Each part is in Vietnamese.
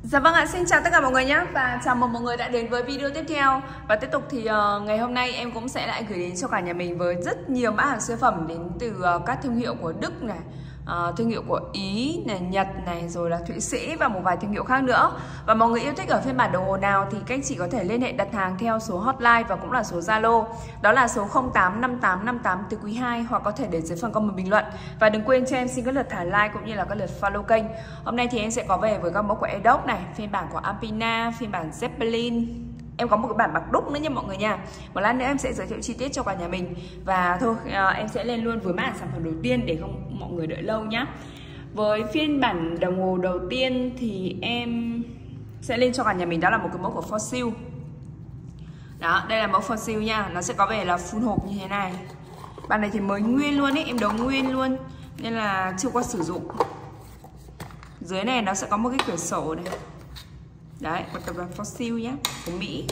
Dạ vâng ạ, xin chào tất cả mọi người nhé. Và chào mừng mọi người đã đến với video tiếp theo. Và tiếp tục thì ngày hôm nay em cũng sẽ lại gửi đến cho cả nhà mình với rất nhiều mã hàng siêu phẩm đến từ các thương hiệu của Đức này, thương hiệu của Ý này, Nhật này, rồi là Thụy Sĩ và một vài thương hiệu khác nữa. Và mọi người yêu thích ở phiên bản đồng hồ nào thì các chị có thể liên hệ đặt hàng theo số hotline và cũng là số Zalo. Đó là số 085858 từ quý 2 hoặc có thể để dưới phần comment bình luận. Và đừng quên cho em xin các lượt thả like cũng như là các lượt follow kênh. Hôm nay thì em sẽ có về với các mẫu của Adobe này, phiên bản của Alpina, phiên bản Zeppelin. Em có một cái bản bạc đúc nữa nha mọi người nha. Một lát nữa em sẽ giới thiệu chi tiết cho cả nhà mình. Và thôi em sẽ lên luôn với mã sản phẩm đầu tiên để không mọi người đợi lâu nhá. Với phiên bản đồng hồ đầu tiên thì em sẽ lên cho cả nhà mình đó là một cái mẫu của Fossil. Đó, đây là mẫu Fossil nha. Nó sẽ có vẻ là full hộp như thế này. Bản này thì mới nguyên luôn ấy, em đấu nguyên luôn nên là chưa qua sử dụng. Dưới này nó sẽ có một cái cửa sổ này. Đấy, một tập đoàn Fossil nhé, của Mỹ.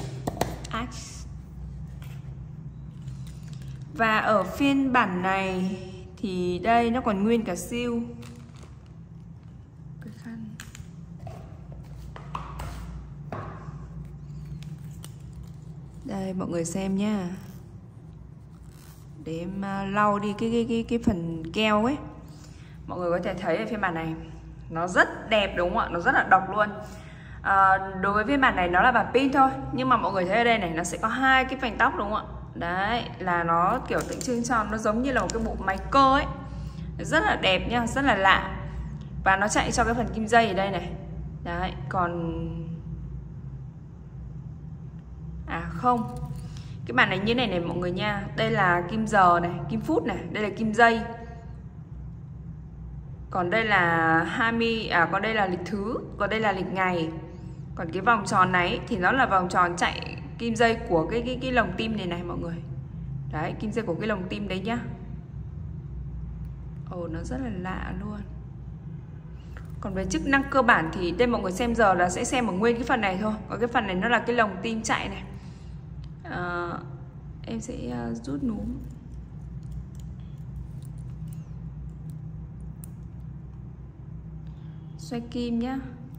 Và ở phiên bản này thì đây nó còn nguyên cả siêu. Cái khăn. Đây mọi người xem nhá. Để em lau đi cái phần keo ấy. Mọi người có thể thấy ở phiên bản này nó rất đẹp đúng không ạ? Nó rất là độc luôn. Đối với phiên bản này nó là bản pin thôi, nhưng mà mọi người thấy ở đây này nó sẽ có hai cái phanh tóc đúng không ạ? Đấy là nó kiểu tượng trưng cho nó giống như là một cái bộ máy cơ ấy, rất là đẹp nhá, rất là lạ. Và nó chạy cho cái phần kim dây ở đây này. Đấy, còn không, cái bản này như này này mọi người nha. Đây là kim giờ này, kim phút này, đây là kim dây. Còn đây là 20, còn đây là lịch thứ, còn đây là lịch ngày. Còn cái vòng tròn này thì nó là vòng tròn chạy kim dây của cái lồng tim này này mọi người. Đấy, kim dây của cái lồng tim đấy nhá. Ồ, nó rất là lạ luôn. Còn về chức năng cơ bản thì đây mọi người xem giờ là sẽ xem ở nguyên cái phần này thôi. Còn cái phần này nó là cái lồng tim chạy này. Em sẽ rút núm. Xoay kim nhá.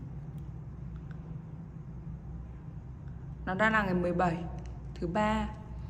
Nó đang là ngày 17 thứ 3.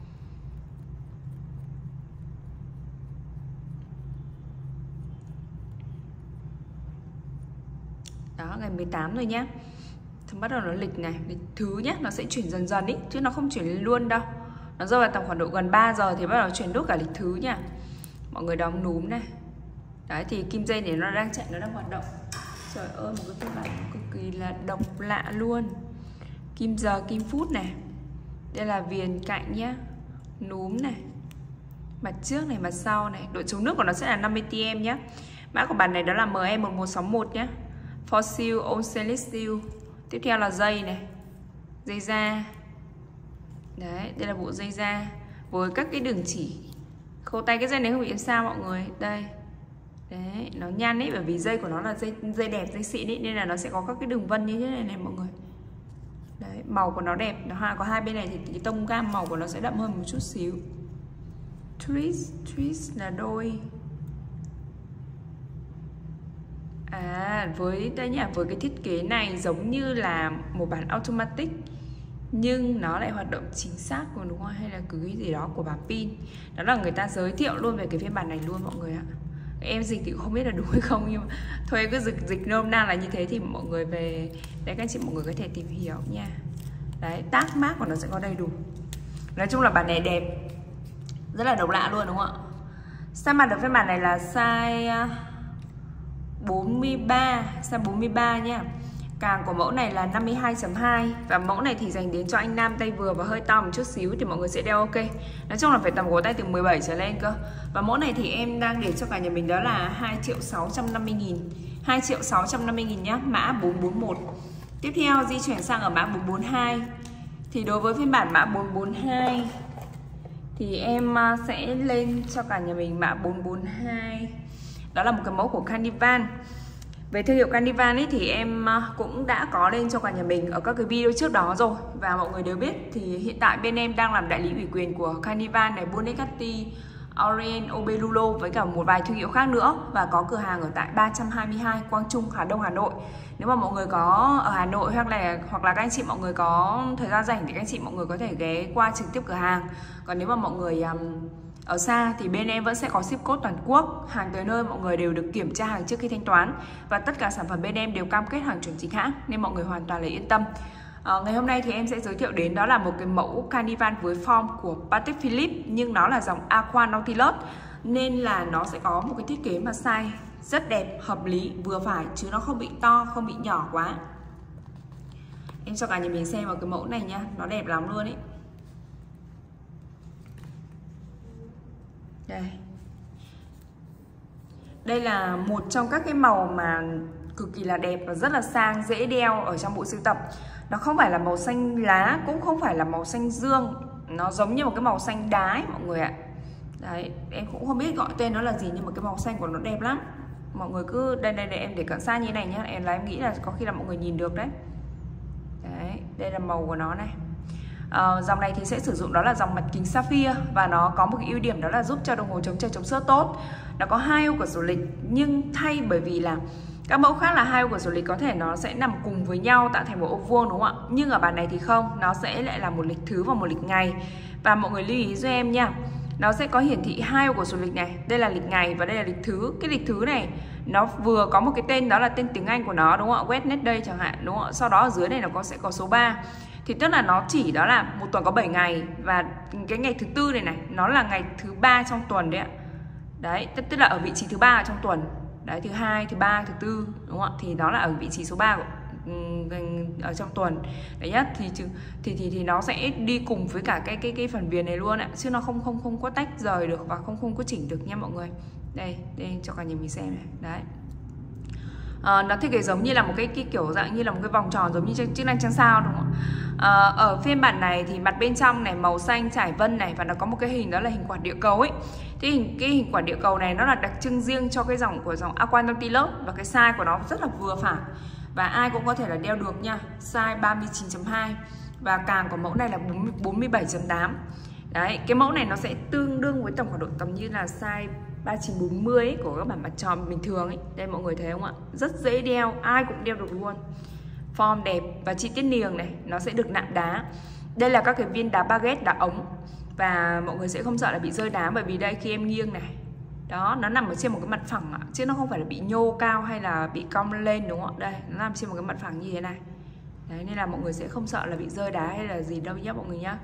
Đó, ngày 18 rồi nhá. Thì bắt đầu nó lịch này, lịch thứ nhá, nó sẽ chuyển dần dần ý, chứ nó không chuyển luôn đâu. Nó rơi vào tầm khoảng độ gần 3 giờ thì bắt đầu chuyển đốt cả lịch thứ nha. Mọi người đóng núm này. Đấy thì kim dây này nó đang chạy, nó đang hoạt động. Trời ơi, một cái phiên bản cực kỳ là độc lạ luôn. Kim giờ, kim phút này. Đây là viền cạnh nhá. Núm này. Mặt trước này, mặt sau này. Độ chống nước của nó sẽ là 50 TM nhá. Mã của bản này đó là ME1161 nhá. Fossil On Stainless Steel. Tiếp theo là dây này. Dây da. Đấy, đây là bộ dây da với các cái đường chỉ. Khâu tay cái dây này không bị làm sao mọi người. Đây. Đấy, nó nhăn ấy, bởi vì dây của nó là dây đẹp, dây xịn ấy, nên là nó sẽ có các cái đường vân như thế này này mọi người. Đấy, màu của nó đẹp, nó có hai bên này thì cái tông gam màu của nó sẽ đậm hơn một chút xíu. Twist là đôi. Với đây nhá, với cái thiết kế này giống như là một bản automatic nhưng nó lại hoạt động chính xác của đúng không? Hay là cứ cái gì đó của bản pin. Đó là người ta giới thiệu luôn về cái phiên bản này luôn mọi người ạ. Em dịch thì cũng không biết là đúng hay không, nhưng mà thôi em cứ dịch nôm na là như thế thì mọi người về đấy, các anh chị mọi người có thể tìm hiểu nha. Đấy, tag mác của nó sẽ có đầy đủ. Nói chung là bản này đẹp, rất là độc lạ luôn đúng không ạ? Size mặt được phiên bản này là size 43, size 43 nha. Càng của mẫu này là 52.2. Và mẫu này thì dành đến cho anh nam tay vừa và hơi to một chút xíu thì mọi người sẽ đeo ok. Nói chung là phải tầm cổ tay từ 17 trở lên cơ. Và mẫu này thì em đang để cho cả nhà mình đó là 2.650.000. 2.650.000 nhá, mã 441. Tiếp theo di chuyển sang ở mã 442. Thì đối với phiên bản mã 442 thì em sẽ lên cho cả nhà mình mã 442. Đó là một cái mẫu của Carnival. Về thương hiệu Carnival ấy thì em cũng đã có lên cho cả nhà mình ở các cái video trước đó rồi. Và mọi người đều biết thì hiện tại bên em đang làm đại lý ủy quyền của Carnival này, Bonecatti, Orient, Obelulo với cả một vài thương hiệu khác nữa. Và có cửa hàng ở tại 322 Quang Trung, Hà Đông, Hà Nội. Nếu mà mọi người có ở Hà Nội hoặc là các anh chị mọi người có thời gian rảnh thì các anh chị mọi người có thể ghé qua trực tiếp cửa hàng. Còn nếu mà mọi người ở xa thì bên em vẫn sẽ có ship code toàn quốc. Hàng tới nơi mọi người đều được kiểm tra hàng trước khi thanh toán. Và tất cả sản phẩm bên em đều cam kết hàng chuẩn chính hãng, nên mọi người hoàn toàn là yên tâm. Ngày hôm nay thì em sẽ giới thiệu đến đó là một cái mẫu carnival với form của Patek Philippe, nhưng nó là dòng Aqua Nautilus, nên là nó sẽ có một cái thiết kế mà size rất đẹp, hợp lý, vừa phải, chứ nó không bị to, không bị nhỏ quá. Em cho cả nhà mình xem vào cái mẫu này nha, nó đẹp lắm luôn ấy. Đây là một trong các cái màu mà cực kỳ là đẹp và rất là sang, dễ đeo ở trong bộ sưu tập. Nó không phải là màu xanh lá, cũng không phải là màu xanh dương, nó giống như một cái màu xanh đá ấy, mọi người ạ. Đấy, em cũng không biết gọi tên nó là gì, nhưng mà cái màu xanh của nó đẹp lắm. Mọi người cứ đây em để cận xa như này nhá, em nghĩ là có khi là mọi người nhìn được đấy. Đấy, đây là màu của nó này. Dòng này thì sẽ sử dụng đó là dòng mặt kính sapphire, và nó có một cái ưu điểm đó là giúp cho đồng hồ chống trầy chống xước tốt. Nó có 2 ô cửa sổ lịch, nhưng thay bởi vì là các mẫu khác là 2 ô cửa sổ lịch có thể nó sẽ nằm cùng với nhau tạo thành một ô vuông, đúng không ạ? Nhưng ở bản này thì không, nó sẽ lại là một lịch thứ và một lịch ngày. Và mọi người lưu ý cho em nha, nó sẽ có hiển thị 2 ô cửa sổ lịch này, đây là lịch ngày và đây là lịch thứ. Cái lịch thứ này nó vừa có một cái tên đó là tên tiếng Anh của nó, đúng không ạ? Wednesday chẳng hạn, đúng không ạ? Sau đó ở dưới này nó sẽ có số 3. Thì tức là nó chỉ đó là một tuần có 7 ngày, và cái ngày thứ tư này nó là ngày thứ 3 trong tuần đấy ạ. Đấy, tức là ở vị trí thứ 3 ở trong tuần. Đấy, thứ 2, thứ 3, thứ 4, đúng không ạ? Thì nó là ở vị trí số 3 ở trong tuần. Đấy nhá, thì nó sẽ đi cùng với cả cái phần viền này luôn ạ, chứ nó không có tách rời được và không có chỉnh được nha mọi người. Đây cho cả nhà mình xem này. Đấy. Nó thiết kế giống như là một cái kiểu dạng như là một cái vòng tròn giống như chức năng trăng sao, đúng không ạ? Ở phiên bản này thì mặt bên trong này màu xanh trải vân này, và nó có một cái hình đó là hình quả địa cầu ấy. Thì cái hình quả địa cầu này nó là đặc trưng riêng cho cái dòng của dòng Aqua Nautilus, và cái size của nó rất là vừa phải và ai cũng có thể là đeo được nha. Size 39.2 và càng của mẫu này là 47.8. Đấy, cái mẫu này nó sẽ tương đương với tổng khoảng độ tầm như là size 3940 ấy, của các bản mặt tròn bình thường ấy. Đây mọi người thấy không ạ? Rất dễ đeo, ai cũng đeo được luôn. Form đẹp và chi tiết niềng này nó sẽ được nạm đá. Đây là các cái viên đá baguette, đá ống, và mọi người sẽ không sợ là bị rơi đá, bởi vì đây khi em nghiêng này, đó, nó nằm ở trên một cái mặt phẳng ạ, chứ nó không phải là bị nhô cao hay là bị cong lên, đúng không ạ? Đây, nó nằm trên một cái mặt phẳng như thế này. Đấy, nên là mọi người sẽ không sợ là bị rơi đá hay là gì đâu nhé mọi người nhá.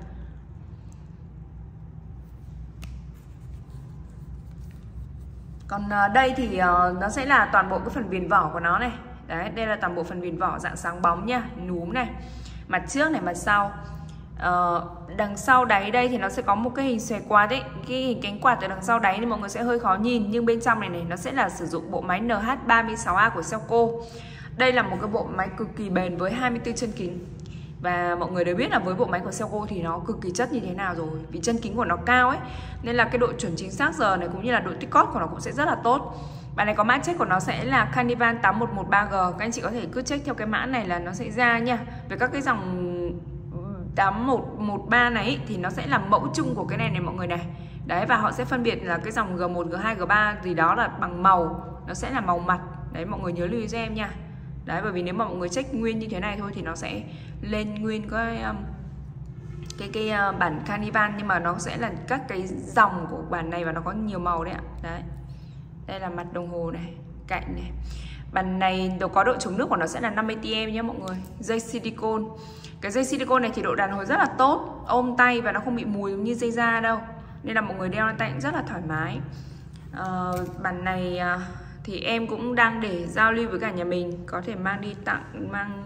Còn đây thì nó sẽ là toàn bộ cái phần viền vỏ của nó này. Đấy, đây là toàn bộ phần viền vỏ dạng sáng bóng nha, núm này, mặt trước này, mặt sau. Đằng sau đáy đây thì nó sẽ có một cái hình xòe quạt ấy, cái hình cánh quạt ở đằng sau đáy thì mọi người sẽ hơi khó nhìn, nhưng bên trong này nó sẽ là sử dụng bộ máy NH36A của Selco. Đây là một cái bộ máy cực kỳ bền với 24 chân kính. Và mọi người đều biết là với bộ máy của Selco thì nó cực kỳ chất như thế nào rồi, vì chân kính của nó cao ấy, nên là cái độ chuẩn chính xác giờ này cũng như là độ tích cót của nó cũng sẽ rất là tốt. Bản này có mã check của nó sẽ là Carnival 8113G. Các anh chị có thể cứ check theo cái mã này là nó sẽ ra nha. Về các cái dòng 8113 này ý, thì nó sẽ là mẫu chung của cái này mọi người này. Đấy, và họ sẽ phân biệt là cái dòng G1, G2, G3 gì đó là bằng màu, nó sẽ là màu mặt. Đấy, mọi người nhớ lưu ý cho em nha. Đấy, bởi vì nếu mà mọi người check nguyên như thế này thôi thì nó sẽ lên nguyên cái bản Carnival, nhưng mà nó sẽ là các cái dòng của bản này và nó có nhiều màu đấy ạ. Đấy. Đây là mặt đồng hồ này, cạnh này. Bản này có độ chống nước của nó sẽ là 50 TM nhé mọi người. Dây silicone. Cái dây silicone này thì độ đàn hồi rất là tốt, ôm tay và nó không bị mùi giống như dây da đâu, nên là mọi người đeo lên tay cũng rất là thoải mái. Bản này thì em cũng đang để giao lưu với cả nhà mình, có thể mang đi tặng, mang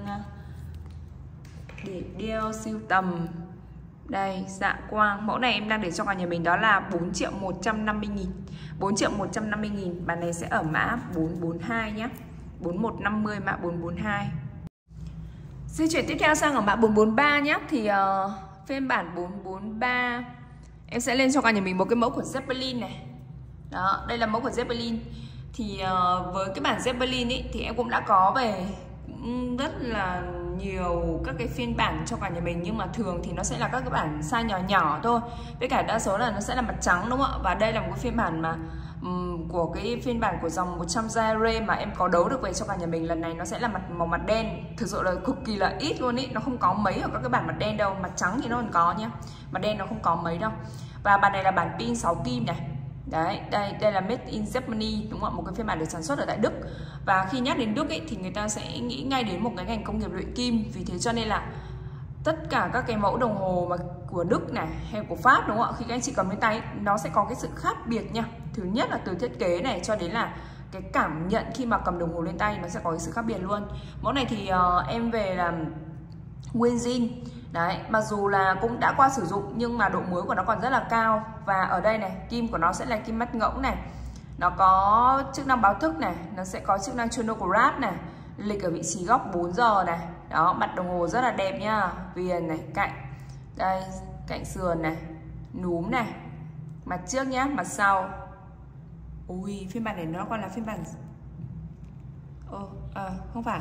để đeo sưu tầm. Đây, dạ quang. Mẫu này em đang để cho cả nhà mình đó là 4.150.000. 4.150.000. Bản này sẽ ở mã 442 nhé. 4150 mã 442. Di chuyển tiếp theo sang ở mã 443 nhé. Thì phiên bản 443 em sẽ lên cho cả nhà mình một cái mẫu của Zeppelin này. Đó, đây là mẫu của Zeppelin. Thì với cái bản Zeppelin ấy, thì em cũng đã có về rất là nhiều các cái phiên bản cho cả nhà mình, nhưng mà thường thì nó sẽ là các cái bản size nhỏ nhỏ thôi, với cả đa số là nó sẽ là mặt trắng, đúng không ạ? Và đây là một cái phiên bản mà của cái phiên bản của dòng 100 Zaire mà em có đấu được về cho cả nhà mình lần này, nó sẽ là màu mặt đen, thực sự là cực kỳ là ít luôn ý, nó không có mấy ở các cái bản mặt đen đâu, mặt trắng thì nó còn có nhá, mặt đen nó không có mấy đâu. Và bản này là bản pin 6 kim này. Đấy, đây là made in Germany, đúng không ạ? Một cái phiên bản được sản xuất ở tại Đức. Và khi nhắc đến Đức ấy, thì người ta sẽ nghĩ ngay đến một cái ngành công nghiệp luyện kim. Vì thế cho nên là tất cả các cái mẫu đồng hồ mà của Đức này hay của Pháp, đúng không ạ? Khi các anh chị cầm lên tay nó sẽ có cái sự khác biệt nha. Thứ nhất là từ thiết kế này cho đến là cái cảm nhận khi mà cầm đồng hồ lên tay nó sẽ có cái sự khác biệt luôn. Mẫu này thì em về là nguyên zin. Đấy, mặc dù là cũng đã qua sử dụng nhưng mà độ mới của nó còn rất là cao. Và ở đây này, kim của nó sẽ là kim mắt ngỗng này. Nó có chức năng báo thức này, nó sẽ có chức năng chronograph này, lịch ở vị trí góc 4 giờ này. Đó, mặt đồng hồ rất là đẹp nha. Viền này, cạnh. Đây, cạnh sườn này, núm này. Mặt trước nhá, mặt sau. Ui, phiên bản này nó còn là phiên bản không phải.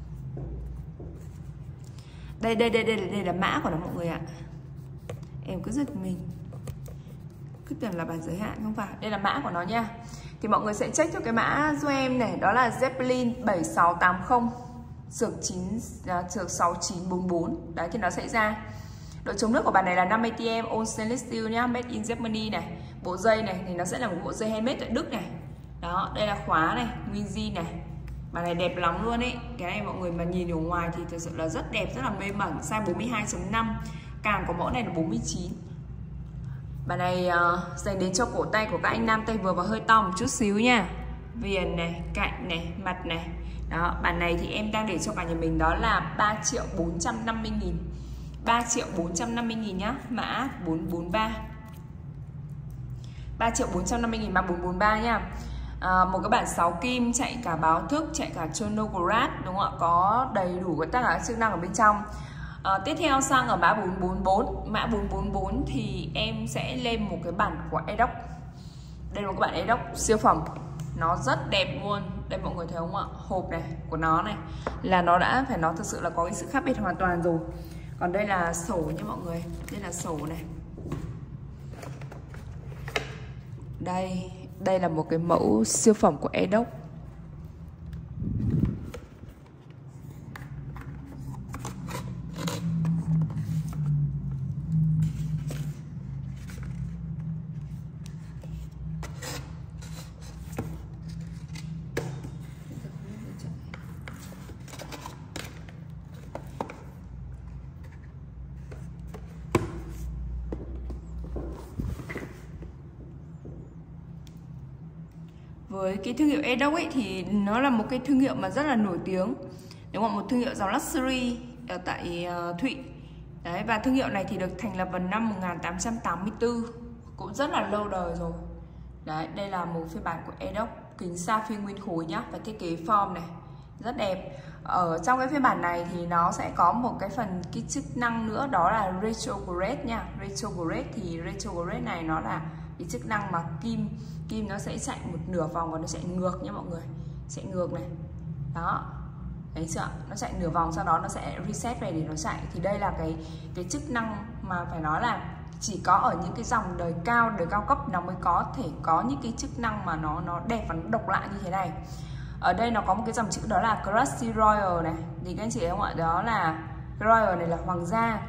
Đây là mã của nó mọi người ạ. Em cứ giật mình, cứ tưởng là bản giới hạn, không phải. Đây là mã của nó nha. Thì mọi người sẽ check cho cái mã giúp em này, đó là Zeppelin 7680 6944. Đấy thì nó sẽ ra. Độ chống nước của bản này là 50 TM all stainless steel nhá, made in Germany này. Bộ dây này thì nó sẽ là một bộ dây handmade tại Đức này. Đó, đây là khóa này, nguyên zin này. Bản này đẹp lắm luôn ấy. Cái này mọi người mà nhìn ở ngoài thì thực sự là rất đẹp, rất là mê mẩn. Size 42.5. Càng của mẫu này là 49. Bản này dành đến cho cổ tay của các anh nam tay vừa và hơi to một chút xíu nha. Viền này, cạnh này, mặt này. Đó, bản này thì em đang để cho cả nhà mình đó là 3.450.000. 3.450.000 nhá, mã 443. 3.450.000 mã 443 nha. Một cái bản 6 kim chạy cả báo thức, chạy cả chronograph, đúng không ạ? Có đầy đủ tất cả các chức năng ở bên trong. Tiếp theo sang ở mã 444. Mã 444 thì em sẽ lên một cái bản của Edoc. Đây là một cái bản Edoc siêu phẩm. Nó rất đẹp luôn. Đây mọi người thấy không ạ? Hộp này của nó này là nó đã phải nói thực sự là có cái sự khác biệt hoàn toàn rồi. Còn đây là sổ nha mọi người. Đây là sổ này. Đây là một cái mẫu siêu phẩm của Edoc. Với cái thương hiệu Edoc ấy thì nó là một cái thương hiệu mà rất là nổi tiếng, đúng không? Một thương hiệu dòng luxury ở tại Thụy. Đấy, và thương hiệu này thì được thành lập vào năm 1884, cũng rất là lâu đời rồi. Đấy, đây là một phiên bản của Edoc, kính sapphire nguyên khối nhá, và thiết kế form này rất đẹp. Ở trong cái phiên bản này thì nó sẽ có một cái chức năng nữa, đó là retrograde nha. Retrograde thì retrograde này nó là cái chức năng mà kim nó sẽ chạy một nửa vòng và nó chạy ngược nha mọi người, chạy ngược này. Đó, thấy chưa? Nó chạy nửa vòng, sau đó nó sẽ reset về để nó chạy. Thì đây là cái chức năng mà phải nói là chỉ có ở những cái dòng đời cao cấp nó mới có thể có những cái chức năng mà nó đẹp và nó độc lạ như thế này. Ở đây nó có một cái dòng chữ đó là Classy Royal này, thì các anh chị thấy không ạ? Đó là Royal này là hoàng gia.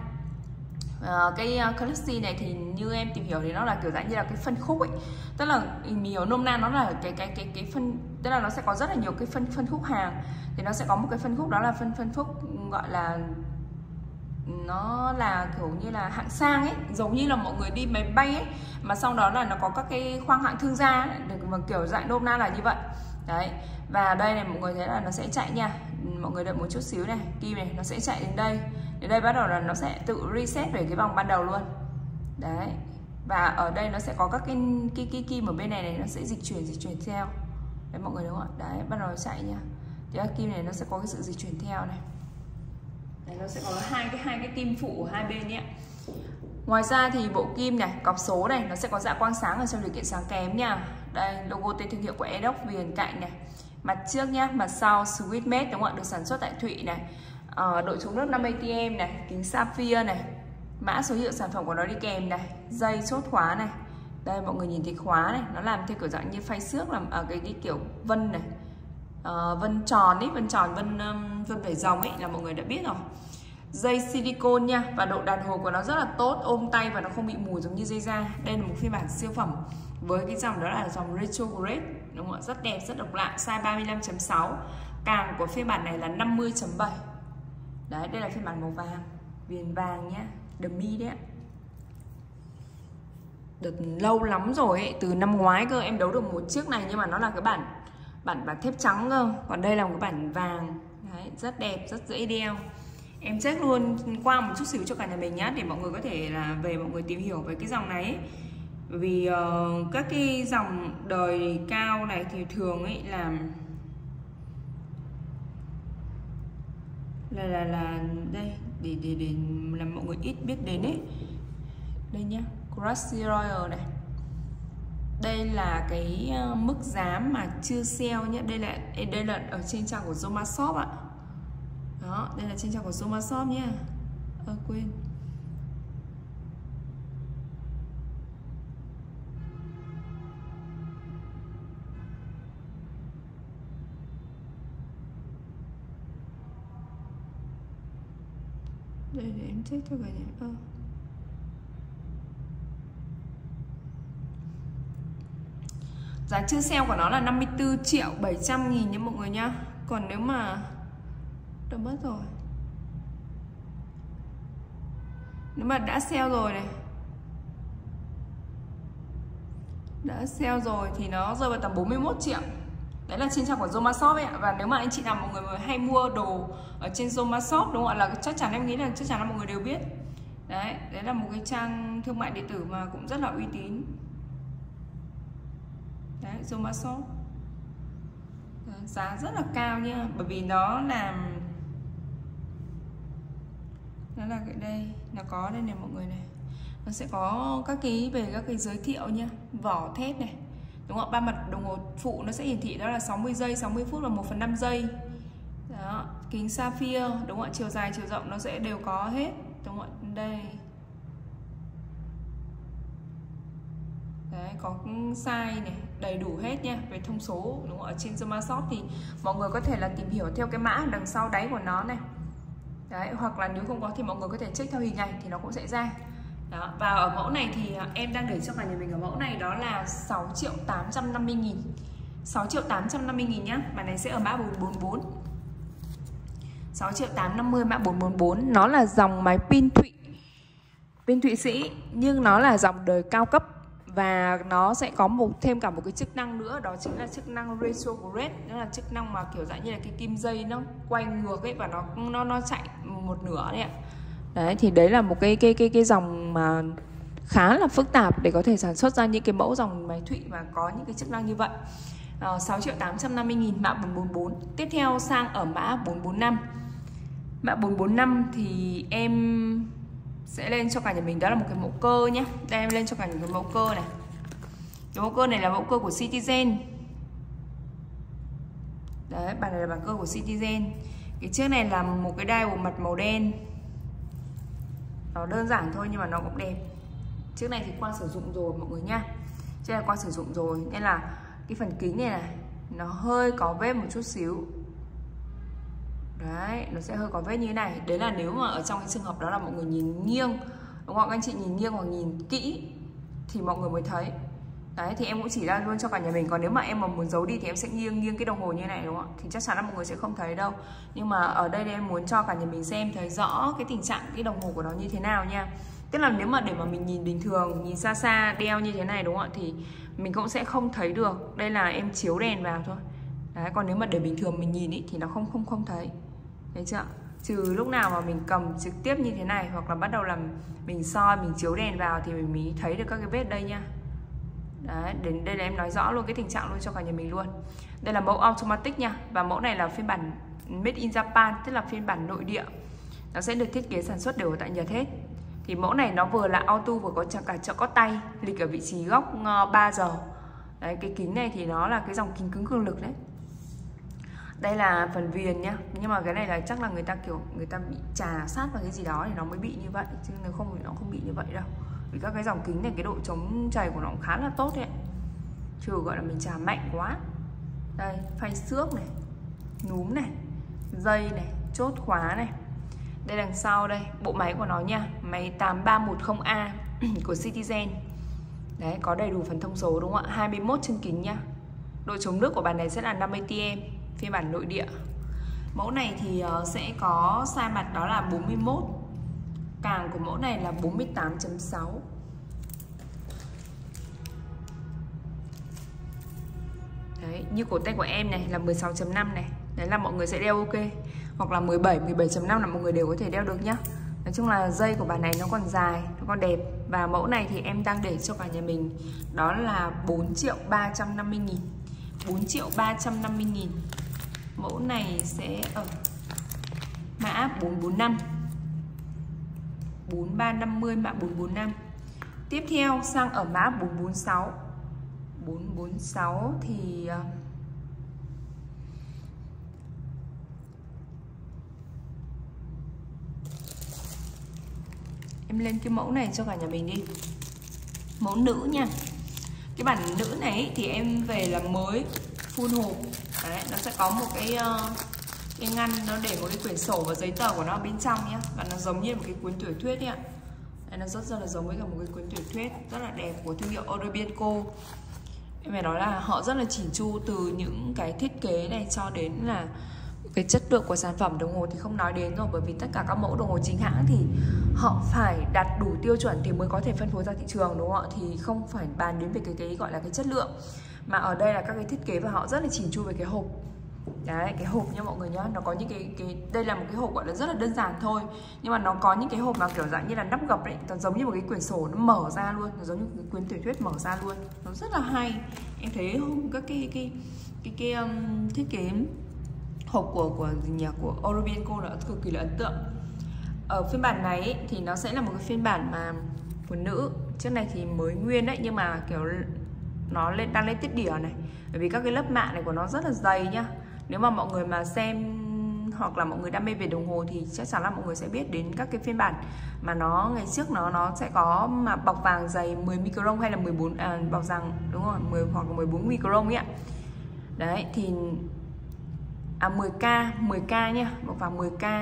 Cái Classy này thì như em tìm hiểu thì nó là kiểu dạng như là cái phân khúc ấy, tức là mình hiểu nôm na nó là cái phân, tức là nó sẽ có rất là nhiều cái phân khúc hàng. Thì nó sẽ có một cái phân khúc đó là phân khúc gọi là nó là kiểu như là hạng sang ấy, giống như là mọi người đi máy bay ấy, mà sau đó là nó có các cái khoang hạng thương gia ấy, được mà kiểu dạng nôm na là như vậy. Đấy, và đây này mọi người thấy là nó sẽ chạy nha, mọi người đợi một chút xíu này, kim này nó sẽ chạy đến đây. Đến đây bắt đầu là nó sẽ tự reset về cái vòng ban đầu luôn. Đấy. Và ở đây nó sẽ có các cái kim ở bên này nó sẽ dịch chuyển theo. Đấy mọi người đúng không ạ? Đấy, bắt đầu chạy nha. Thì cái kim này nó sẽ có cái sự dịch chuyển theo này. Đấy, nó sẽ có hai cái kim phụ ở hai bên nhé. Ngoài ra thì bộ kim này, cọc số này nó sẽ có dạ quang sáng ở trong điều kiện sáng kém nha. Đây, logo tên thương hiệu của Edoc, viền cạnh này. Mặt trước nhá, mặt sau Swiss Made đúng không ạ, được sản xuất tại Thụy này. Độ chống nước 5 ATM này, kính sapphire này, mã số hiệu sản phẩm của nó đi kèm này, dây chốt khóa này. Đây mọi người nhìn thấy khóa này, nó làm theo kiểu dạng như phay xước, làm ở cái kiểu vân này, vân tròn ấy, vân vảy rồng ấy là mọi người đã biết rồi. Dây silicone nha, và độ đàn hồi của nó rất là tốt, ôm tay và nó không bị mùi giống như dây da. Đây là một phiên bản siêu phẩm với cái dòng đó là dòng retrograde, đúng không ạ? Rất đẹp, rất độc lạ, size 35.6. Càng của phiên bản này là 50.7. Đấy, đây là phiên bản màu vàng, viền vàng nhá, demi đấy ạ. Đợt lâu lắm rồi ấy, từ năm ngoái cơ em đấu được một chiếc này, nhưng mà nó là cái bản thép trắng cơ, còn đây là một cái bản vàng. Đấy, rất đẹp, rất dễ đeo. Em check luôn qua một chút xíu cho cả nhà mình nhá, để mọi người có thể là về mọi người tìm hiểu về cái dòng này ấy. Bởi vì các cái dòng đời cao này thì thường ấy là đây để làm mọi người ít biết đến ấy. Đây nhá, Crossy Royal này. Đây là cái mức giá mà chưa sale nhé. Đây là ở trên trang của Zoma Shop ạ. Đó, đây là trên trang của Zoma Shop nhé. Quên. Đây để em check cho cả nhà. Giá chưa sale của nó là 54.700.000 nhé mọi người nhá. Còn nếu mà đã mất rồi, nếu mà đã sale rồi này, đã sale rồi thì nó rơi vào tầm 41 triệu. Đấy là trên trang của Zoma Shop ấy ạ. Và nếu mà anh chị nào mọi người hay mua đồ ở trên Zoma Shop đúng không ạ, là chắc chắn em nghĩ là chắc chắn là mọi người đều biết. Đấy là một cái trang thương mại điện tử mà cũng rất là uy tín. Đấy, Zoma Shop. Giá rất là cao nha, bởi vì nó là cái đây, nó có đây này mọi người này. Nó sẽ có các cái về các cái giới thiệu nha, vỏ thép này. Đúng không ạ? Ba mặt đồng hồ phụ nó sẽ hiển thị đó là 60 giây, 60 phút và 1/5 giây. Đó, kính sapphire, đúng không ạ? Chiều dài, chiều rộng nó sẽ đều có hết. Đúng không ạ? Đây. Đấy, có size này, đầy đủ hết nha, về thông số. Đúng không ạ? Ở trên Zoma Shop thì mọi người có thể là tìm hiểu theo cái mã đằng sau đáy của nó này. Đấy, hoặc là nếu không có thì mọi người có thể check theo hình ảnh thì nó cũng sẽ ra. Đó, và ở mẫu này thì em đang để cho cả nhà mình ở mẫu này đó là 6.850.000. 6.850.000 nhá. Bản này sẽ ở mã 444. 6.850 mã 444. Nó là dòng máy pin Thụy, pin Thụy Sĩ, nhưng nó là dòng đời cao cấp. Và nó sẽ có thêm cả một cái chức năng nữa, đó chính là chức năng retrograde. Đó là chức năng mà kiểu dạng như là cái kim dây nó quay ngược ấy, và nó chạy một nửa đấy ạ. Đấy, thì đấy là một cái dòng mà khá là phức tạp để có thể sản xuất ra những cái mẫu dòng máy Thụy và có những cái chức năng như vậy. 6.850.000 mã 444. Tiếp theo sang ở mã 445. Mã 445 thì em sẽ lên cho cả nhà mình đó là một cái mẫu cơ nhé. Đây em lên cho cả những cái mẫu cơ này. Cái mẫu cơ này là mẫu cơ của Citizen. Đấy, bản này là bản cơ của Citizen. Cái chiếc này là một cái đai bộ mặt màu đen. Nó đơn giản thôi nhưng mà nó cũng đẹp. Chiếc này thì qua sử dụng rồi mọi người nha. Chiếc này qua sử dụng rồi nên là cái phần kính này nó hơi có vết một chút xíu. Đấy, nó sẽ hơi có vết như thế này. Đấy là nếu mà ở trong cái trường hợp đó là mọi người nhìn nghiêng, đúng không? Anh chị nhìn nghiêng hoặc nhìn kỹ thì mọi người mới thấy. Đấy, thì em cũng chỉ ra luôn cho cả nhà mình. Còn nếu mà em mà muốn giấu đi thì em sẽ nghiêng cái đồng hồ như này, đúng không ạ? Thì chắc chắn là mọi người sẽ không thấy đâu. Nhưng mà ở đây em muốn cho cả nhà mình xem thấy rõ cái tình trạng cái đồng hồ của nó như thế nào nha. Tức là nếu mà để mà mình nhìn bình thường, nhìn xa xa đeo như thế này, đúng không ạ? Thì mình cũng sẽ không thấy được. Đây là em chiếu đèn vào thôi. Đấy, còn nếu mà để bình thường mình nhìn ý, thì nó không thấy. Thấy chưa? Trừ lúc nào mà mình cầm trực tiếp như thế này, hoặc là bắt đầu làm mình soi, mình chiếu đèn vào thì mình mới thấy được các cái vết đây nha. Đấy, đến đây là em nói rõ luôn cái tình trạng luôn cho cả nhà mình luôn. Đây là mẫu automatic nha. Và mẫu này là phiên bản made in Japan, tức là phiên bản nội địa. Nó sẽ được thiết kế sản xuất đều ở tại Nhật hết. Thì mẫu này nó vừa là auto vừa có cả trợ cót tay, lịch ở vị trí góc 3 giờ. Đấy, cái kính này thì nó là cái dòng kính cứng cường lực đấy. Đây là phần viền nhá. Nhưng mà cái này là chắc là người ta kiểu người ta bị chà sát vào cái gì đó thì nó mới bị như vậy, chứ nếu không thì nó không bị như vậy đâu. Vì các cái dòng kính này cái độ chống chảy của nó cũng khá là tốt đấy, trừ gọi là mình chà mạnh quá. Đây, phay xước này, núm này, dây này, chốt khóa này. Đây đằng sau đây, bộ máy của nó nha, máy 8310A của Citizen. Đấy, có đầy đủ phần thông số đúng không ạ? 21 chân kính nhá. Độ chống nước của bản này sẽ là 50 TM, phiên bản nội địa. Mẫu này thì sẽ có size mặt đó là 41. Càng của mẫu này là 48.6. Đấy, như cổ tay của em này là 16.5 này. Đấy là mọi người sẽ đeo ok. Hoặc là 17, 17.5 là mọi người đều có thể đeo được nhá. Nói chung là dây của bản này nó còn dài, nó còn đẹp. Và mẫu này thì em đang để cho cả nhà mình đó là 4.350.000. 4.350.000. Mẫu này sẽ ở mã 445, 4350, mã 445. Tiếp theo sang ở mã 446. 446 thì em lên cái mẫu này cho cả nhà mình đi. Mẫu nữ nha. Cái bản nữ này thì em về là mới full hộp. Đấy, nó sẽ có một cái ngăn nó để một cái quyển sổ và giấy tờ của nó bên trong nhá. Và nó giống như một cái cuốn tiểu thuyết ấy ạ. Đấy, nó rất là giống với cả một cái cuốn tiểu thuyết rất là đẹp của thương hiệu Orobienco. Em phải nói là họ rất là chỉn chu từ những cái thiết kế này cho đến là cái chất lượng của sản phẩm đồng hồ thì không nói đến rồi, bởi vì tất cả các mẫu đồng hồ chính hãng thì họ phải đạt đủ tiêu chuẩn thì mới có thể phân phối ra thị trường đúng không ạ? Thì không phải bàn đến về cái gọi là cái chất lượng, mà ở đây là các cái thiết kế và họ rất là chỉn chu về cái hộp. Đấy, cái hộp nha mọi người nhá, nó có những cái đây là một cái hộp gọi là rất là đơn giản thôi, nhưng mà nó có những cái hộp mà kiểu dạng như là nắp gập đấy, nó giống như một cái quyển sổ nó mở ra luôn, nó giống như cái cuốn tiểu thuyết mở ra luôn, nó rất là hay. Em thấy các cái thiết kế hộp của Orobienco là cực kỳ là ấn tượng. Ở phiên bản này ấy, thì nó sẽ là một cái phiên bản mà của nữ. Trước này thì mới nguyên đấy, nhưng mà kiểu nó đang lên tiết đỉa này, bởi vì các cái lớp mạ này của nó rất là dày nhá. Nếu mà mọi người mà xem hoặc là mọi người đam mê về đồng hồ thì chắc chắn là mọi người sẽ biết đến các cái phiên bản mà nó ngày trước nó sẽ có mà bọc vàng dày 10 micron hay là 14 bọc vàng đúng rồi 10 hoặc là 14 micron ấy ạ. Đấy thì 10k nhá, bọc vàng 10k.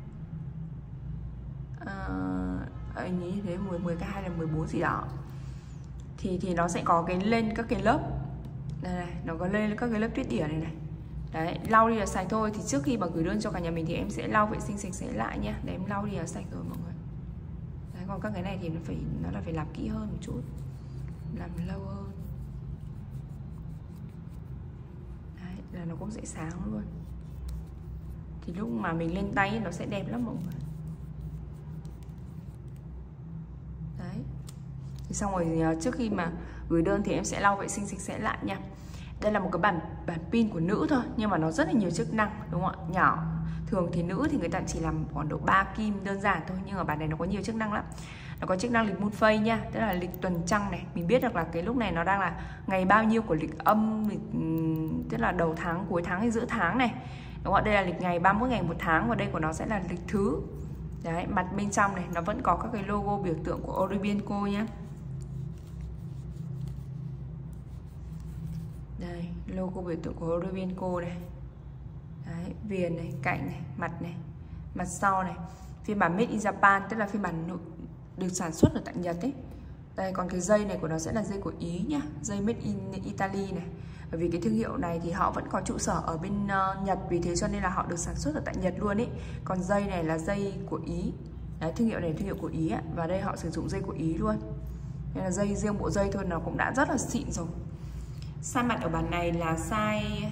Anh nghĩ thế 10k hay là 14 gì đó. Thì nó sẽ có cái lên các cái lớp đây này, nó có lên các cái lớp tuyết đỉa này. Đấy, lau đi là sạch thôi. Thì trước khi mà gửi đơn cho cả nhà mình thì em sẽ lau vệ sinh sạch sẽ lại nhá, để em lau đi là sạch rồi mọi người. Đấy, còn các cái này thì nó là phải làm kỹ hơn một chút, làm lâu hơn. Đấy, là nó cũng sẽ sáng luôn. Thì lúc mà mình lên tay nó sẽ đẹp lắm mọi người. Đấy. Thì xong rồi trước khi mà gửi đơn thì em sẽ lau vệ sinh sạch sẽ lại nha. Đây là một cái bản pin của nữ thôi, nhưng mà nó rất là nhiều chức năng đúng không ạ? Nhỏ. Thường thì nữ thì người ta chỉ làm khoảng độ 3 kim đơn giản thôi, nhưng ở bản này nó có nhiều chức năng lắm. Nó có chức năng lịch moon phase nha, tức là lịch tuần trăng này. Mình biết được là cái lúc này nó đang là ngày bao nhiêu của lịch âm, tức là đầu tháng, cuối tháng hay giữa tháng này. Đúng không ạ? Đây là lịch ngày 31 ngày một tháng, và đây của nó sẽ là lịch thứ. Đấy, mặt bên trong này nó vẫn có các cái logo biểu tượng của Orobienco nhé. Đây, logo biểu tượng của Orobienco này. Đấy, viền này, cạnh này, mặt sau này. Phiên bản Made in Japan, tức là phiên bản được sản xuất ở tại Nhật ấy. Đây, còn cái dây này của nó sẽ là dây của Ý nhá, dây Made in Italy này. Bởi vì cái thương hiệu này thì họ vẫn có trụ sở ở bên Nhật, vì thế cho nên là họ được sản xuất ở tại Nhật luôn ấy. Còn dây này là dây của Ý. Đấy, thương hiệu này là thương hiệu của Ý ạ. Và đây họ sử dụng dây của Ý luôn. Nên là dây, riêng bộ dây thôi nó cũng đã rất là xịn rồi. Size mặt ở bản này là size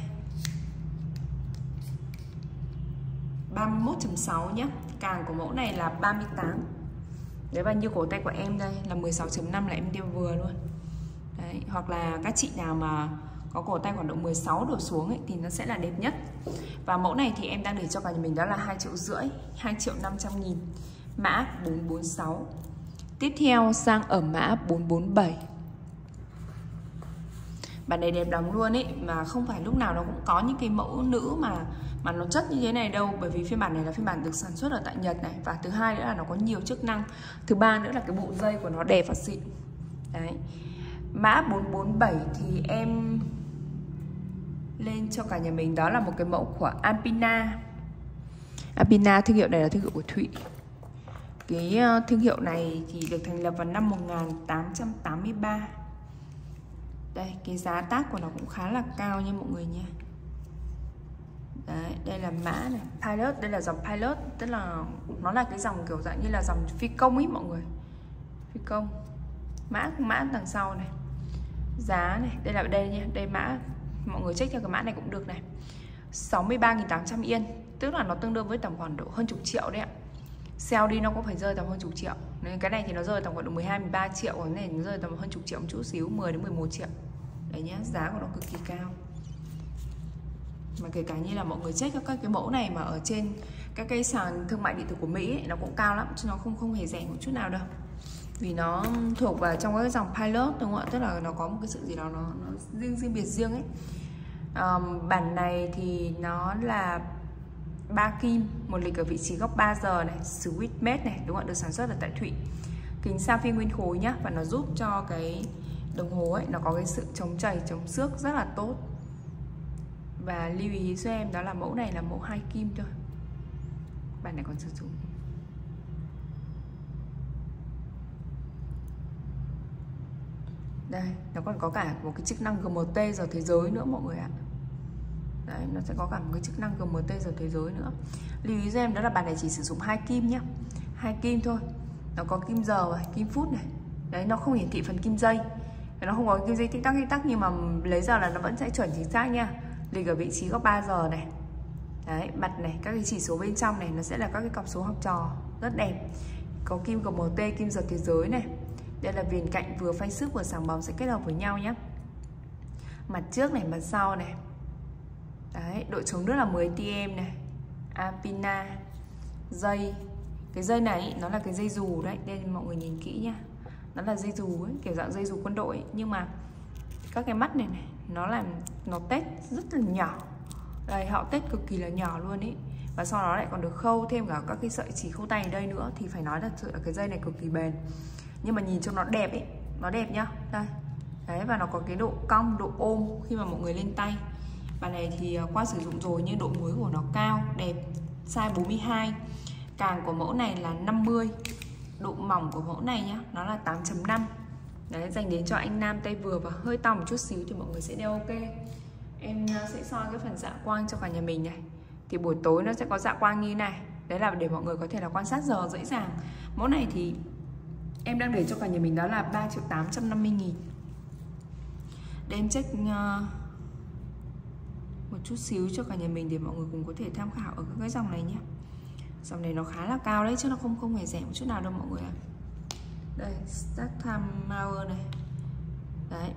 31.6 nhé. Càng của mẫu này là 38. Đấy, và như cổ tay của em đây là 16.5 là em đeo vừa luôn. Đấy, hoặc là các chị nào mà có cổ tay khoảng độ 16 đổ xuống ấy, thì nó sẽ là đẹp nhất. Và mẫu này thì em đang để cho cả nhà mình đó là 2,5 triệu, 2.500.000. Mã 446. Tiếp theo sang ở mã 447. Bản này đẹp lắm luôn ấy, mà không phải lúc nào nó cũng có những cái mẫu nữ mà nó chất như thế này đâu, bởi vì phiên bản này là phiên bản được sản xuất ở tại Nhật này, và thứ hai nữa là nó có nhiều chức năng, thứ ba nữa là cái bộ dây của nó đẹp và xịn. Đấy. Mã 447 thì em lên cho cả nhà mình đó là một cái mẫu của Alpina. Alpina thương hiệu này là thương hiệu của Thụy. Cái thương hiệu này thì được thành lập vào năm 1883. Đây, cái giá tác của nó cũng khá là cao nha mọi người nha. Đấy, đây là mã này, Pilot, đây là dòng Pilot, tức là nó là cái dòng kiểu dạng như là dòng phi công ấy mọi người. Phi công. Mã đằng sau này. Giá này, đây là đây nha, đây mã, mọi người check theo cái mã này cũng được này. 63.800 yên, tức là nó tương đương với tầm khoảng độ hơn chục triệu đấy ạ. Sale đi nó cũng phải rơi tầm hơn chục triệu. Nên cái này thì nó rơi tầm khoảng độ 12-13 triệu, còn cái này nó rơi tầm hơn chục triệu một chút xíu, 10 đến 11 triệu. Đấy nhá, giá của nó cực kỳ cao. Mà kể cả như là mọi người check các cái mẫu này mà ở trên các cái sàn thương mại điện tử của Mỹ ấy, nó cũng cao lắm, chứ nó không hề rẻ một chút nào đâu. Vì nó thuộc vào trong cái dòng Pilot, đúng không ạ? Tức là nó có một cái sự gì đó nó riêng biệt riêng ấy. Bản này thì nó là 3 kim, một lịch ở vị trí góc 3 giờ này, Swiss made này, đúng không ạ? Được sản xuất ở tại Thụy. Kính sapphire nguyên khối nhá, và nó giúp cho cái đồng hồ ấy nó có cái sự chống chảy, chống xước rất là tốt. Và lưu ý cho em đó là mẫu này là mẫu 2 kim thôi. Bản này còn sử dụng. Đây, nó còn có cả một cái chức năng GMT giờ thế giới nữa mọi người ạ. Đấy, nó sẽ có cả một cái chức năng GMT giờ thế giới nữa. Lưu ý cho em đó là bản này chỉ sử dụng 2 kim nhá. 2 kim thôi. Nó có kim giờ và kim phút này. Đấy, nó không hiển thị phần kim dây. Nó không có kim dây tích tắc, nhưng mà lấy giờ là nó vẫn sẽ chuẩn chính xác nha. Lịch ở vị trí góc 3 giờ này. Đấy, mặt này, các cái chỉ số bên trong này nó sẽ là các cái cọc số học trò rất đẹp. Có kim GMT, kim giờ thế giới này. Đây là viền cạnh vừa phay sức vừa sáng bóng sẽ kết hợp với nhau nhé. Mặt trước này, mặt sau này. Đấy, độ chống nước là 10 TM này. Alpina. Dây. Cái dây này nó là cái dây dù đấy. Đây mọi người nhìn kỹ nhá. Nó là dây dù ấy, kiểu dạng dây dù quân đội ấy. Nhưng mà các cái mắt này này nó tết rất là nhỏ. Đây, họ tết cực kỳ là nhỏ luôn ý. Và sau đó lại còn được khâu thêm cả các cái sợi chỉ khâu tay ở đây nữa. Thì phải nói thật sự là cái dây này cực kỳ bền. Nhưng mà nhìn cho nó đẹp ấy, nó đẹp nhá. Đây. Đấy, và nó có cái độ cong, độ ôm khi mà mọi người lên tay. Bản này thì qua sử dụng rồi nhưng độ mới của nó cao, đẹp. Size 42. Càng của mẫu này là 50. Độ mỏng của mẫu này nhá, nó là 8.5. Đấy, dành đến cho anh nam tay vừa và hơi to một chút xíu thì mọi người sẽ đeo ok. Em sẽ soi cái phần dạ quang cho cả nhà mình này. Thì buổi tối nó sẽ có dạ quang như này. Đấy là để mọi người có thể là quan sát giờ dễ dàng. Mẫu này thì em đang để cho cả nhà mình đó là 3.850.000. Để em check một chút xíu cho cả nhà mình để mọi người cùng có thể tham khảo ở cái dòng này nhé. Dòng này nó khá là cao đấy chứ nó không hề rẻ một chút nào đâu mọi người ạ. Đây, Start Time Hour này. Đấy,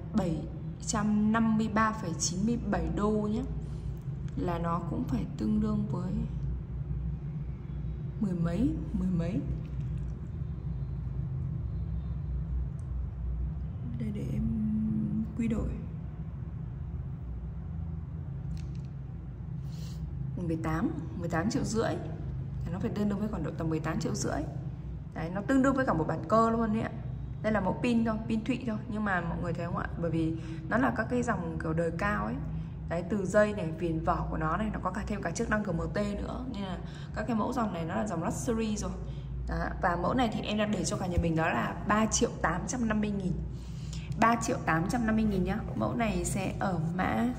753,97 đô nhé. Là nó cũng phải tương đương với mười mấy. Đây để em quy đổi. 18 triệu rưỡi. Nó phải tương đương với khoảng độ tầm 18 triệu rưỡi. Đấy, nó tương đương với cả một bản cơ luôn đấy ạ. Đây là mẫu pin thôi, pin Thụy thôi. Nhưng mà mọi người thấy không ạ? Bởi vì nó là các cái dòng kiểu đời cao ấy. Đấy, từ dây này, viền vỏ của nó này, nó có thêm cả chức năng GMT nữa. Nên là các cái mẫu dòng này nó là dòng luxury rồi. Đó, và mẫu này thì em đang để cho cả nhà mình đó là 3.850.000. 3.850.000 nhá. Mẫu này sẽ ở mã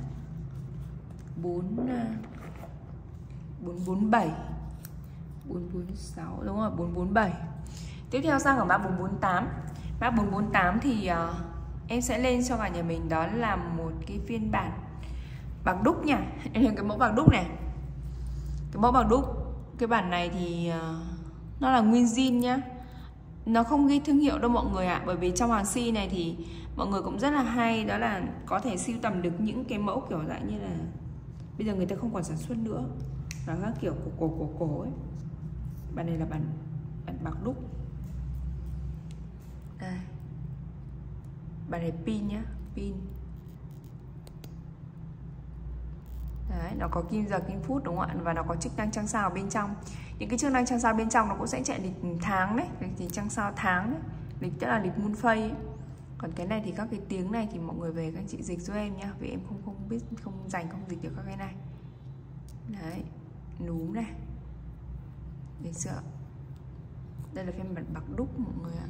447, 446, đúng rồi, 447. Tiếp theo sang ở mã 448. Mã 448 thì em sẽ lên cho cả nhà mình đó là một cái phiên bản bằng đúc nha. Em nhìn cái mẫu bằng đúc này. Cái mẫu bằng đúc, cái bản này thì nó là nguyên zin nhá. Nó không ghi thương hiệu đâu mọi người ạ. Bởi vì trong hàng si này thì mọi người cũng rất là hay, đó là có thể sưu tầm được những cái mẫu kiểu dạng như là bây giờ người ta không còn sản xuất nữa. Đó là kiểu cổ ấy. Bản này là bản bạc đúc. Đây. Bản này pin nhá, pin. Đấy, nó có kim giờ, kim phút đúng không ạ? Và nó có chức năng trăng sao ở bên trong. Những cái chức năng trăng sao bên trong nó cũng sẽ chạy lịch tháng đấy, lịch thì trăng sao tháng đấy, lịch tức là lịch moon phase ấy. Còn cái này thì các cái tiếng này thì mọi người về các anh chị dịch giúp em nhá, vì em không biết, không dịch được các cái này. Đấy, núm này, được chưa? Đây là phiên bản bạc đúc mọi người ạ.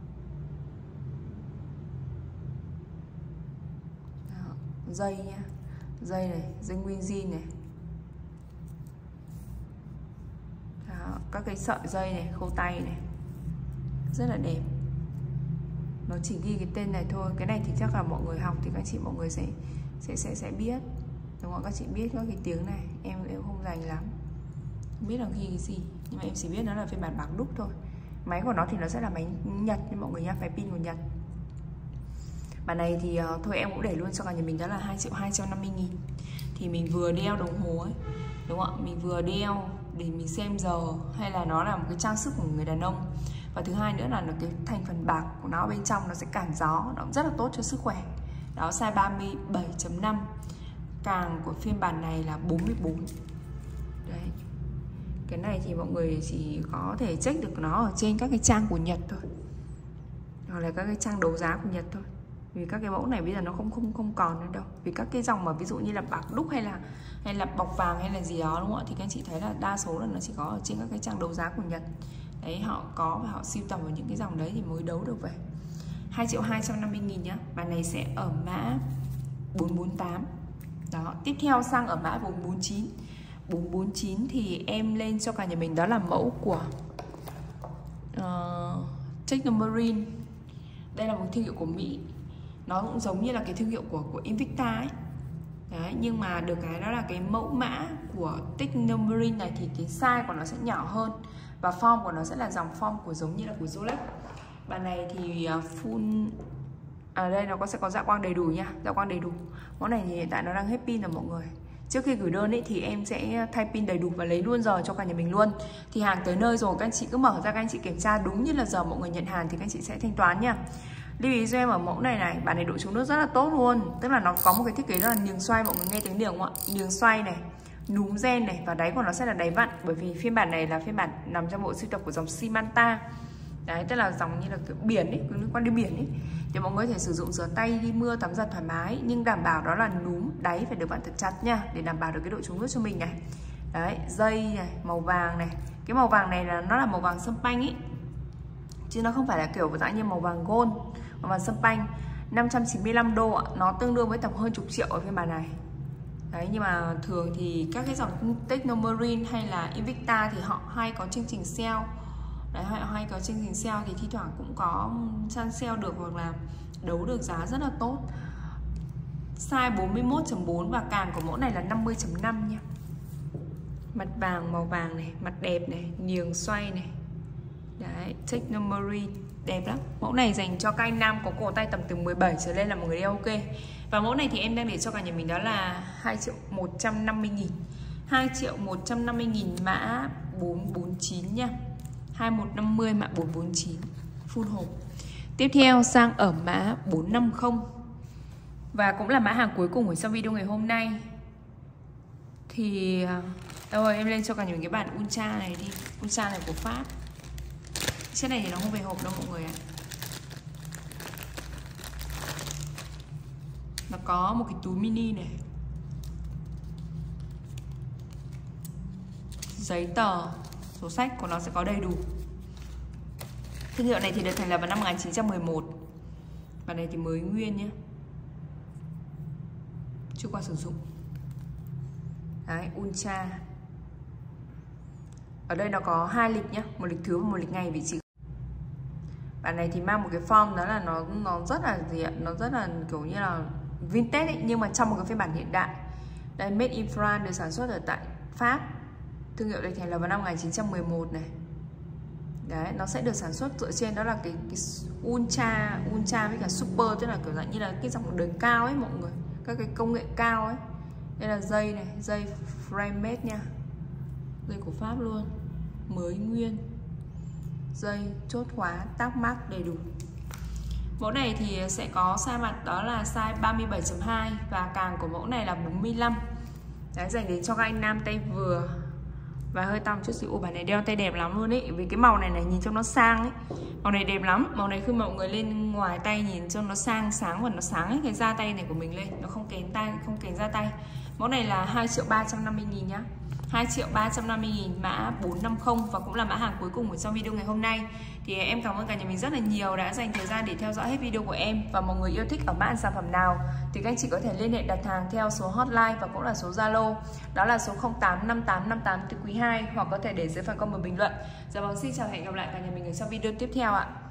Đó, dây nha, dây này, dây nguyên zin này. Đó, các cái sợi dây này, khâu tay này, rất là đẹp. Nó chỉ ghi cái tên này thôi. Cái này thì chắc là mọi người học thì các chị mọi người sẽ biết, đúng không? Các chị biết các cái tiếng này, em không dành lắm, không biết là ghi cái gì, nhưng mà em chỉ biết nó là phiên bản bạc đúc thôi. Máy của nó thì nó sẽ là máy Nhật nha mọi người nhá, máy pin của Nhật. Bản này thì thôi em cũng để luôn cho cả nhà mình, đó là 2.250.000. Thì mình vừa đeo đồng hồ ấy, đúng không ạ? Mình vừa đeo để mình xem giờ, hay là nó là một cái trang sức của người đàn ông. Và thứ hai nữa là cái thành phần bạc của nó bên trong nó sẽ cản gió, nó cũng rất là tốt cho sức khỏe. Đó, size 37.5. Càng của phiên bản này là 44. Đấy. Cái này thì mọi người chỉ có thể check được nó ở trên các cái trang của Nhật thôi, hoặc là các cái trang đấu giá của Nhật thôi. Vì các cái mẫu này bây giờ nó không còn nữa đâu. Vì các cái dòng mà ví dụ như là bạc đúc hay là bọc vàng hay là gì đó, đúng không ạ? Thì các anh chị thấy là đa số là nó chỉ có ở trên các cái trang đấu giá của Nhật. Đấy, họ có và họ sưu tầm vào những cái dòng đấy thì mới đấu được về. 2.250.000 nhá. Bản này sẽ ở mã 448. Đó, tiếp theo sang ở mã 449. 449 thì em lên cho cả nhà mình, đó là mẫu của Technomarine. Đây là một thương hiệu của Mỹ. Nó cũng giống như là cái thương hiệu của Invicta ấy. Đấy, nhưng mà được cái đó là cái mẫu mã của Technomarine này thì cái size của nó sẽ nhỏ hơn, và form của nó sẽ là dòng form của giống như là của Rolex. Bản này thì full, đây nó sẽ có dạ quang đầy đủ nha, dạ quang đầy đủ. Món này thì hiện tại nó đang hết pin rồi mọi người. Trước khi gửi đơn ấy thì em sẽ thay pin đầy đủ và lấy luôn giờ cho cả nhà mình luôn. Thì hàng tới nơi rồi các anh chị cứ mở ra, các anh chị kiểm tra đúng như là giờ mọi người nhận hàng thì các anh chị sẽ thanh toán nha. Lưu ý cho em ở mẫu này, bản này độ chống nước rất là tốt luôn. Tức là nó có một cái thiết kế đó là niềng xoay, mọi người nghe tiếng niềng không ạ? Niềng xoay này, núm gen này, và đáy của nó sẽ là đáy vặn. Bởi vì phiên bản này là phiên bản nằm trong bộ sưu tập của dòng Simanta. Đấy, tức là dòng như là kiểu biển ấy, liên quan đến biển ấy. Thì mọi người có thể sử dụng rửa tay, đi mưa, tắm giặt thoải mái. Nhưng đảm bảo đó là núm, đáy phải được vặn thật chặt nha, để đảm bảo được cái độ chống nước cho mình này. Đấy, dây này, màu vàng này. Cái màu vàng này là nó là màu vàng sâm panh ấy, chứ nó không phải là kiểu dạng như màu vàng gold. Màu vàng sâm panh 595 đô ạ. Nó tương đương với tầm hơn chục triệu ở phiên bản này. Đấy, nhưng mà thường thì các cái dòng Technomarine hay là Invicta thì họ hay có chương trình sale. Đấy, họ hay có chương trình sale thì thi thoảng cũng có săn sale được, hoặc là đấu được giá rất là tốt. Size 41.4 và càng của mẫu này là 50.5 nha. Mặt vàng, màu vàng này, mặt đẹp này, niềng xoay này. Đấy, Technomarine đẹp lắm. Mẫu này dành cho các anh nam có cổ tay tầm từ 17 trở lên là một người đeo ok. Và mẫu này thì em đang để cho cả nhà mình đó là 2.150.000. 2.150.000 mã 449 nha. 2150 mã 449 full hộp. Tiếp theo sang ở mã 450. Và cũng là mã hàng cuối cùng của trong video ngày hôm nay. Thì rồi em lên cho cả nhà mình cái bản Ultra này đi. Ultra này của Pháp. Chiếc này thì nó không về hộp đâu mọi người ạ. Nó có một cái túi mini này, giấy tờ, sổ sách của nó sẽ có đầy đủ. Thương hiệu này thì được thành lập vào năm 1911. Bản này thì mới nguyên nhé, chưa qua sử dụng. Đấy, Ultra. Ở đây nó có 2 lịch nhá, một lịch thứ và một lịch ngày vị trí. Bản này thì mang một cái form đó là nó rất là gì ạ? Nó rất là kiểu như là vintage ấy, nhưng mà trong một cái phiên bản hiện đại. Đây, made in France, được sản xuất ở tại Pháp. Thương hiệu này thành lập vào năm 1911 này. Đấy, nó sẽ được sản xuất dựa trên đó là cái Ultra với cả Super, tức là kiểu dạng như là cái dòng đời cao ấy mọi người, các cái công nghệ cao ấy. Đây là dây này, dây frame made nha, dây của Pháp luôn, mới nguyên, dây chốt khóa, tag mark đầy đủ. Mẫu này thì sẽ có size mặt đó là size 37.2 và càng của mẫu này là 45. Đấy, dành đến cho các anh nam tay vừa và hơi to một chút xíu. Ủa, bản này đeo tay đẹp lắm luôn ấy. Vì cái màu này này nhìn trông nó sang ấy. Màu này đẹp lắm. Màu này khi mọi người lên ngoài tay nhìn trông nó sang sáng và nó sáng ấy. Cái da tay này của mình lên nó không kén tay, không kén da tay. Mẫu này là 2.350.000 nhá. 2.350.000, mã 450 và cũng là mã hàng cuối cùng của trong video ngày hôm nay. Thì em cảm ơn cả nhà mình rất là nhiều đã dành thời gian để theo dõi hết video của em. Và mọi người yêu thích ở mã sản phẩm nào thì các anh chị có thể liên hệ đặt hàng theo số hotline và cũng là số Zalo. Đó là số 085858 từ quý 2 hoặc có thể để dưới phần comment bình luận. Dạ vâng, xin chào và hẹn gặp lại cả nhà mình ở trong video tiếp theo ạ.